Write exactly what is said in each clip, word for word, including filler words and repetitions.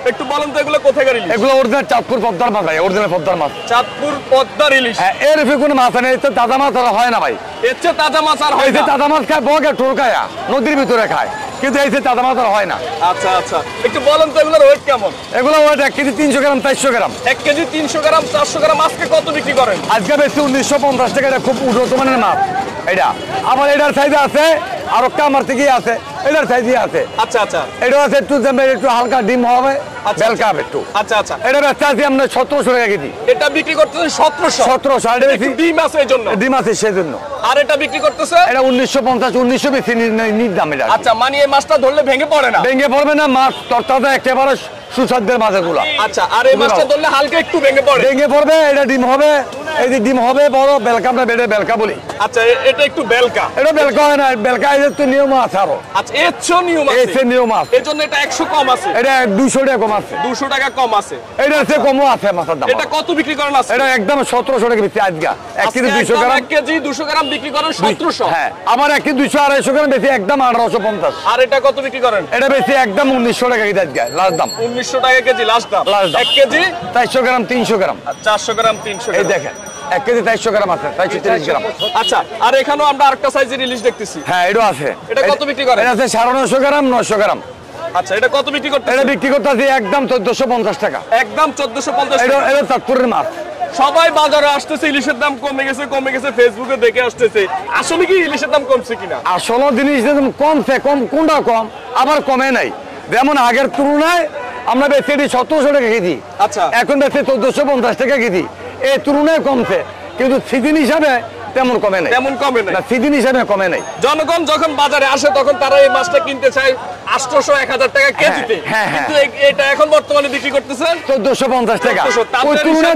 একটু বলেন তো এগুলো কোথাকার ইলিশ? এগুলো অরিজিনাল চাঁদপুর পদ্মার মাছ ভাই, অরিজিনাল পদ্মার মাছ। চাঁদপুর পদ্মার ইলিশ? হ্যাঁ, এর এফে কোনো মাছ নেই, তো তাজা মাছ আর হয় না ভাই। এর চেয়ে তাজা মাছ আর হয় না? তাজা মাছ খায় বগে টোরকায়া, নদীর ভিতরে খায়, কিন্তু এই যে তাজা মাছ আর হয় না। আচ্ছা আচ্ছা, একটু বলেন তো এগুলোর ওয়েট কেমন? এগুলো ওয়েট এক কেজি তিনশো গ্রাম চারশো গ্রাম। এক কেজি তিনশো গ্রাম চারশো গ্রাম। আজকে কত বিক্রি করেন? আজকে বেশি উনিশশো পঞ্চাশ টাকা, এটা খুব উন্নত মানের মাছ এটা। আবার এটার সাইজে আছে আর কামার থেকে আছে, এটার সাইজে আছে। আচ্ছা আচ্ছা, এটা আছে একটু একটু হালকা ডিম হবে, বেলকা হবে একটু। আচ্ছা আচ্ছা, এটা ব্যস্ত আছি আমরা সতেরোশো টাকা কেজি। এটা বিক্রি করতেছে সতেরোশো? সতেরোশো। আর ডিম আছে এই জন্য? ডিম আছে সেই জন্য। আর এটা বিক্রি করতেছে? এটা উনিশশো পঞ্চাশ, উনিশশো বেশি নির দাম এটা। আচ্ছা, মানে এই মাছটা ধরলে ভেঙে পড়ে না? ভেঙে পড়বে না, মাছ তরতাজা একেবারে সুস্বাদের মাছের গুলা। আচ্ছা, আর এই মাছটা ধরলে হালকা একটু ভেঙে পড়ে? ভেঙে পড়বে, এটা ডিম হবে, এই যে ডিম হবে বড় বেলকা, আমরা বেড়ে বেলকা বলি। আচ্ছা, এটা একটু বেলকা? এটা বেলকা হয় না, বেলকা এর তো নিয়ম আছে আরো। আচ্ছা, এর চেয়ে নিয়ম আছে? এর নিয়ম আছে, এর জন্য এটা একশো কম আছে? এটা দুইশো টাকা কম আছে। দুইশো টাকা কম আছে? এটা আছে কমও আছে মাছের দাম। এটা কত বিক্রি করেন আজকে? এটা একদম সতেরোশো টাকা বেশি আজকে। এক কেজি দুইশো গ্রাম, এক কেজি দুইশো গ্রাম বিক্রি করেন সতেরোশো? হ্যাঁ, আমার এক কেজি দুইশো আড়াইশো গ্রাম বেশি একদম আঠারোশো পঞ্চাশ। আর এটা কত বিক্রি করেন? এটা বেশি একদম উনিশশো টাকা কেজি আজকে লাস্ট দাম। উনিশশো টাকা কেজি লাস্ট দাম? এক কেজি চারশো গ্রাম তিনশো গ্রাম, চারশো গ্রাম তিনশো। এই দেখেন এক কেজি চারশো গ্রাম আছে, চারশো তিরিশ গ্রাম। আচ্ছা, আর এখানেও আমরা আরেকটা সাইজের ইলিশ দেখতেছি। হ্যাঁ, এটা আছে। এটা কত বিক্রি করেন? এটা আছে সাড়ে নয়শো গ্রাম, নয়শো গ্রাম। আচ্ছা, এটা কত বিক্রি করতে? এটা বিক্রি করতে আছে একদম চোদ্দশো পঞ্চাশ টাকা। একদম চোদ্দশো পঞ্চাশ? এটা চাঁদপুরের মাছ। সবাই বাজারে আসতেছে, ইলিশের দাম কমে গেছে কমে গেছে ফেসবুকে দেখে আসতেছে, আসলে কি ইলিশের দাম কমছে কিনা? আসলে জিনিস কমছে, কম কোনটা কম আবার কমে নাই। যেমন আগের তুলনায় আমরা বেশি সতেরোশো টাকা কেজি, আচ্ছা এখন বেশি চোদ্দশো পঞ্চাশ টাকা কেজি, এই তুলনায় কমছে, কিন্তু সিজন হিসাবে তেমন কমে নাই। তেমন কমে নাই, সিজন হিসাবে কমে নাই। জনগণ যখন বাজারে আসে তখন তারা এই মাছটা কিনতে চায় আটশোশো এক হাজার টাকা কেজিতে, কিন্তু এটা এখন বর্তমানে বিক্রি করতেছে চোদ্দশো পঞ্চাশ টাকা। ওই তুলনায়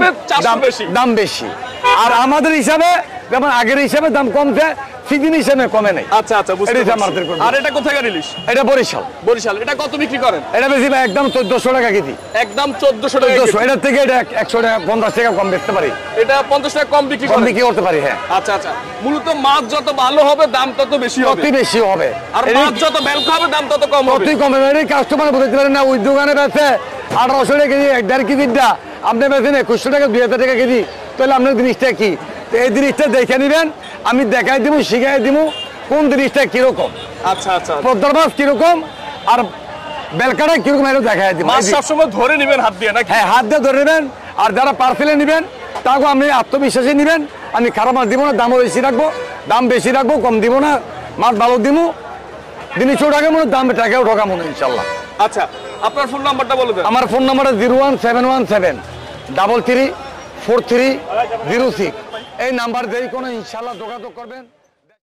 দাম বেশি। আর আমাদের হিসাবে যেমন আগের হিসাবে দাম কমছে, সিজন হিসাবে কমে নাই। আচ্ছা আচ্ছা, বুঝতে পারছি। আর এটা কোথাকার ইলিশ? এটা বরিশাল। বরিশাল। এটা কত বিক্রি করেন? এটা বেশি একদম চোদ্দশো টাকা কেজি। একদম চোদ্দশো টাকা কেজি? এটার থেকে এটা একশো টাকা পঞ্চাশ টাকা কম বেচতে পারি। এটা পঞ্চাশ টাকা কম বিক্রি কম বিক্রি করতে পারি। হ্যাঁ। আচ্ছা আচ্ছা, মূলত মাছ যত ভালো হবে দাম তত বেশি হবে? অতি বেশি হবে। আর মাছ যত বেলকা হবে দাম তত কম হবে? অতি কম হবে। কাস্টমার বুঝতে পারেন না, ওই দোকানে বেচে আঠারোশো টাকা কেজি, দেড় কেজিটা আপনি বেচেন একুশশো টাকা, দুই হাজার টাকা কেজি, তাহলে আপনার জিনিসটা কি? এই জিনিসটা দেখে নিবেন, আমি দেখাই দিব, শিখাই দিব কোন জিনিসটা কিরকম। আচ্ছা আচ্ছা, পদ্মার মাছ কিরকম আর বেলকাটা কিরকম, এটা দেখাই দিব। মাছ সবসময় ধরে নিবেন হাত দিয়ে নাকি? হ্যাঁ, হাত দিয়ে ধরে নেবেন। আর যারা পার্সেলে নিবেন তাকে আমি আত্মবিশ্বাসে নিবেন, আমি খারাপ মাছ দিব না, দামও বেশি রাখবো, দাম বেশি রাখবো, কম দিব না, মাছ ভালো দিব, জিনিসও টাকা মনে, দাম টাকাও ঠকা মনে ইনশাল্লাহ। আচ্ছা, আপনার ফোন নাম্বারটা বলে দেন। আমার ফোন নাম্বারটা zero one seven one seven double three four three zero six. এই নাম্বার দিয়ে কোনো ইনশাল্লাহ যোগাযোগ করবেন।